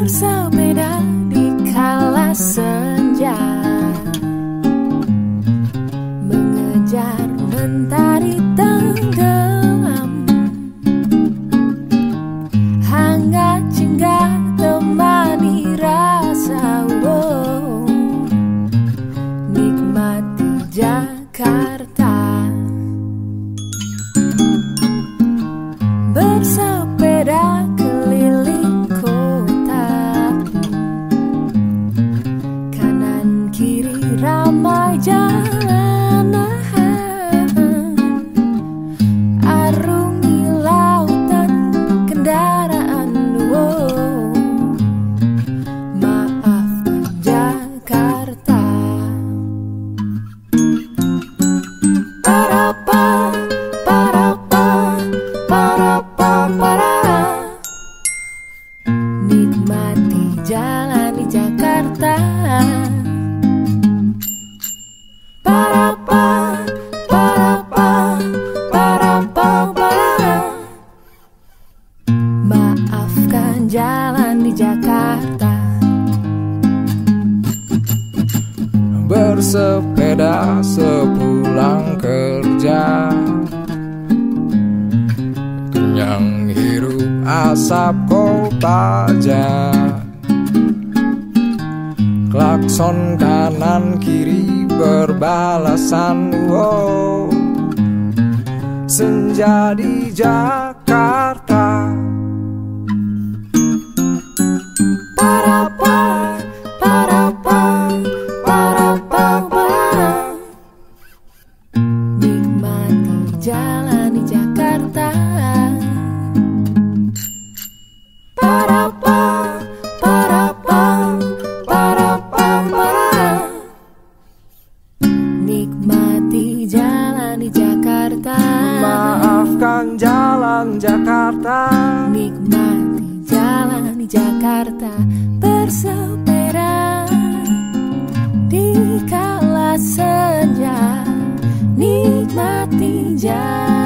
bersepeda di kala senja, mengejar mentari tenggelam, hangat jingga temani rasa, nikmati Jakarta. Bersepeda keliling kota, kanan kiri ramai jalanan, arungi lautan kendaraan, maafkan Jakarta. Parapa, parapa, parapa, para. Nikmati jalan di Jakarta. Parapa, parapa, parapa, para. Maafkan jalan di Jakarta. Bersepeda sepulang kerja, kenyang hirup asap Kopaja, klakson kanan kiri berbalasan, senja di Jakarta. Parapa, parapa, parapa, para. Nikmati jalan di Jakarta. Parapa, parapa, parapa, para. Nikmati jalan di Jakarta. Maafkan jalan Jakarta. Nikmati jalan di Jakarta. Bersepeda di kala senja, nikmati jalan.